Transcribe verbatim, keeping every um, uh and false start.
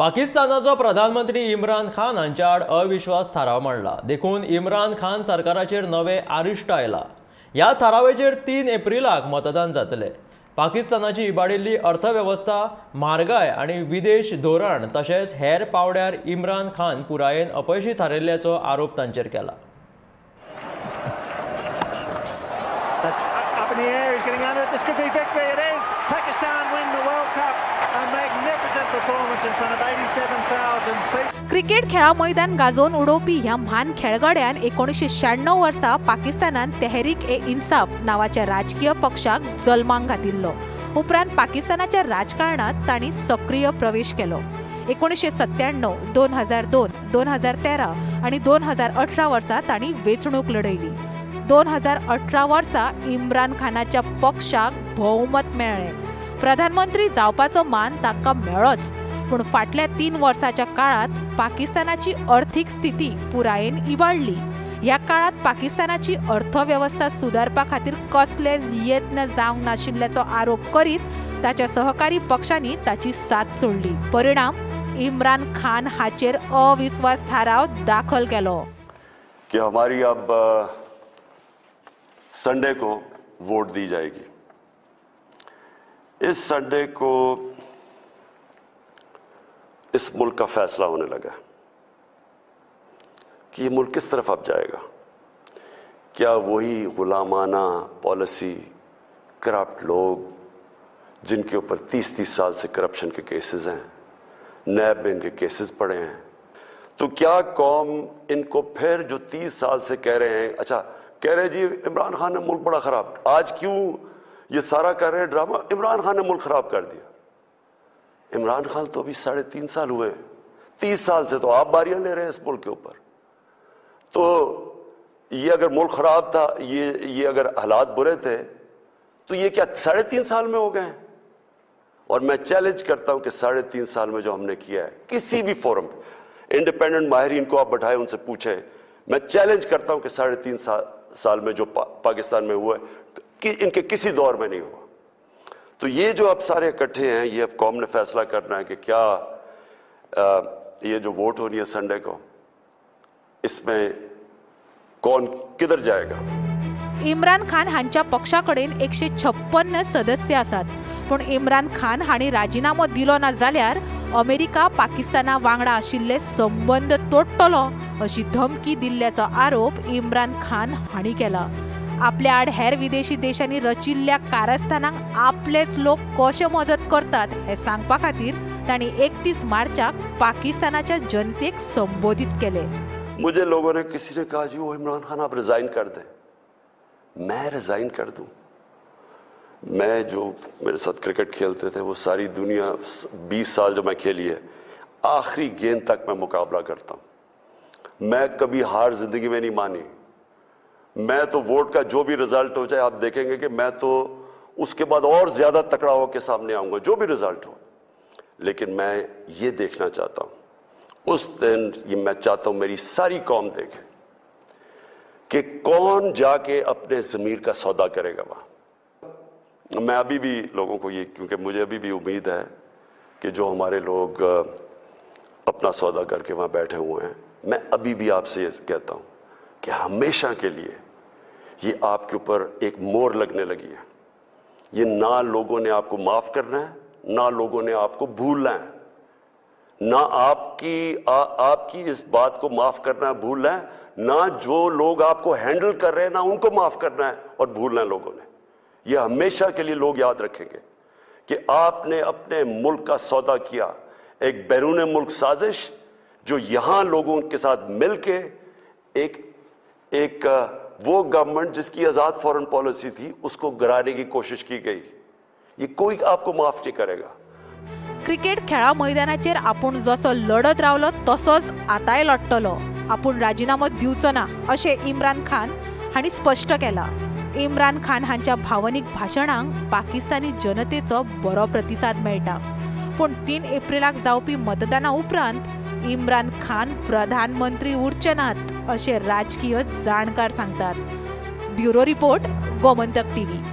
पाकिस्तानाचो प्रधानमंत्री इम्रान खान हांच्या आड अविश्वास थाराव मांडला। देखून इम्रान खान सरकाराचेर नवे आरिश्ट आयला। ह्या थारावेचेर तीन एप्रिलाक मतदान जातले। पाकिस्तानाची इबाडिल्ली अर्थवेवस्था, म्हारगाय आनी विदेश धोरण तशेंच हेर पावड्यार इम्रान खान पुरायेन अपयशी थारिल्ल्याचो आरोप तांचेर केला। That's up in the air. He's getting under it. This could be victory. It is. Pakistan win the World Cup. A magnificent performance in front of eighty-seven thousand people. Cricket खेळा मैदान गाजोवन उडोवपी ह्या म्हान खेळगड्यान एकोणीसशे शहाण्णव वर्सा पाकिस्तानान तेहरीक ए इन्साफ नावाच्या राजकीय पक्षाक जल्माक घातिल्लो। उपरांत पाकिस्तानाच्या राजकारणात तांणी सक्रिय प्रवेश केलो। एकोणीसशे सत्त्याण्णव, दोन हजार दोन, दोन हजार तेरा आणि दोन हजार अठरा वर्सा तांणी वेंचणूक लढयली। दोन हजार अठरा वर्सा इम्रान खानाच्या पक्षाक भोवमत मेळ्ळें। प्रधानमंत्री जावपाचो मान ताका मेळ्ळोच, पूण फाटल्या तीन वर्साच्या काळात पाकिस्तानाची अर्थीक स्थिती पुरायेन इबाडली। ह्या काळात पाकिस्तानाची अर्थवेवस्था सुदारपा खातीर कसलेच यत्न जावंक नाशिल्ल्याचो आरोप करीत ताच्या सहकारी पक्षांनी ताची साथ सोडली। परिणाम इम्रान खान हाचेर अविश्वास थाराव दाखल केलो कि हमारी अब संडे को वोट दी जाएगी। इस संडे को इस मुल्क का फैसला होने लगा कि ये मुल्क किस तरफ अब जाएगा। क्या वही गुलामाना पॉलिसी, करप्ट लोग जिनके ऊपर तीस तीस साल से करप्शन के केसेस हैं, नैब में इनके केसेस पड़े हैं, तो क्या कौम इनको फिर जो तीस साल से कह रहे हैं, अच्छा कह रहे जी इमरान खान ने मुल्क बड़ा खराब, आज क्यों ये सारा कर रहे ड्रामा, इमरान खान ने मुल्क खराब कर दिया। इमरान खान तो अभी साढ़े तीन साल हुए, तीस साल से तो आप बारियां ले रहे हैं इस मुल्क के ऊपर। तो ये अगर मुल्क खराब था, ये ये अगर हालात बुरे थे, तो ये क्या साढ़े तीन साल में हो गए? और मैं चैलेंज करता हूं कि साढ़े तीन साल में जो हमने किया है, किसी भी फोरम इंडिपेंडेंट माहिरीन को आप बैठाए, उनसे पूछे, मैं चैलेंज करता हूं कि साढ़े तीन साल साल में जो पा, पाकिस्तान में हुआ है कि इनके किसी दौर में नहीं हुआ। तो ये जो अब सारे इकट्ठे हैं, ये अब कौम ने फैसला करना है कि क्या आ, ये जो वोट होनी है संडे को, इसमें कौन किधर जाएगा। इम्रान खान हांच्या पक्षाकडेन एकशे छप्पन्न सदस्य आसात, पण इम्रान खान हांणी राजीनामो दिलो ना जाल्यार अमेरिका पाकिस्ताना वांगडा आशिल्ले संबंध तोडटलो अशी धमकी दिल्ल्याचो आरोप इम्रान खान हांणी केला। आपल्या आड हेर विदेशी देशांनी रचिल्ल्या कारस्थानांक आपलेच लोक कशे मजत करतात हे सांगपा खातीर तांणी एकतीस मार्चाक पाकिस्तानाच्या जनतेक संबोधित केले। मुझे लोगों ने किसी ने कहा जी वो इमरान खान आप रिजाइन कर दें। मैं रिजाइन कर दूं? मैं जो मेरे साथ क्रिकेट खेलते थे वो सारी दुनिया बीस साल जो मैं खेली है, आखिरी गेंद तक मैं मुकाबला करता हूं। मैं कभी हार जिंदगी में नहीं मानी। मैं तो वोट का जो भी रिजल्ट हो जाए, आप देखेंगे कि मैं तो उसके बाद और ज्यादा तकड़ा होकर सामने आऊंगा, जो भी रिजल्ट हो। लेकिन मैं ये देखना चाहता हूं, उस दिन ये मैं चाहता हूं मेरी सारी कौम देखे कि कौन जाके अपने ज़मीर का सौदा करेगा वहां। मैं अभी भी लोगों को ये, क्योंकि मुझे अभी भी उम्मीद है कि जो हमारे लोग अपना सौदा करके वहां बैठे हुए हैं, मैं अभी भी आपसे ये कहता हूं कि हमेशा के लिए ये आपके ऊपर एक मोहर लगने लगी है। ये ना लोगों ने आपको माफ करना है, ना लोगों ने आपको भूलना है, ना आपकी आ, आपकी इस बात को माफ करना है, भूलना है, ना जो लोग आपको हैंडल कर रहे हैं ना उनको माफ करना है और भूलना है लोगों ने। ये हमेशा के लिए लोग याद रखेंगे कि आपने अपने मुल्क का सौदा किया, एक बैरून मुल्क साजिश जो यहां लोगों के साथ मिलके एक एक वो गवर्नमेंट जिसकी आजाद फॉरेन पॉलिसी थी उसको गिराने की कोशिश की गई। ये कोई आपको माफ नहीं करेगा। क्रिकेट खेळा मैदानाचेर आपूण जसो लढत रावलो तसोच आतांय लढटलो। आपूण राजीनामो दिवचो ना अशें इम्रान खान हांणी स्पश्ट केला। इम्रान खान हांच्या भावनीक भाशणांक पाकिस्तानी जनतेचो बरो प्रतिसाद मेळटा, पूण तीन एप्रिलाक जावपी मतदाना उपरांत इम्रान खान प्रधानमंत्री उरचे नात अशें राजकीय जाणकार सांगतात। Bureau report, Gomantak TV.